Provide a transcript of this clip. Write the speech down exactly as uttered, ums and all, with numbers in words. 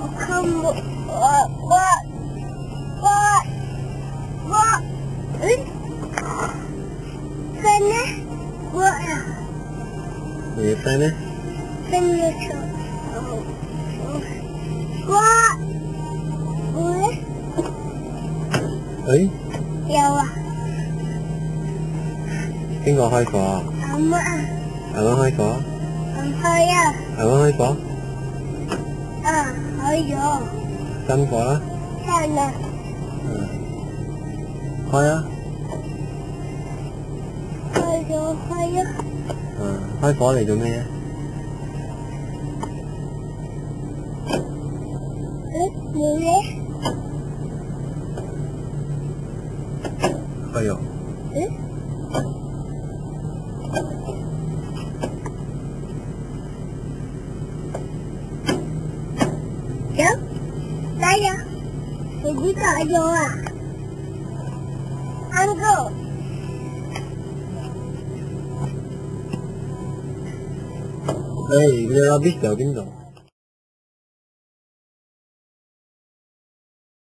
我看不，我我我我，嗯，在呢，我呀， 你在呢？ 在那车，我我， 誒， 有啊， 邊個開火啊？ 阿媽， 阿媽開火？ 唔開啊， 阿媽開火？ 啊，開咗， 真火啦？ 真啊， 嗯，開啊！ 開咗開咗， 嗯，開火嚟做咩啊？ 嗯，冇咧， 哎呦！ 嗯，有，打咗，手機打咗啊，Uncle。 誒，你阿 B 喺邊度？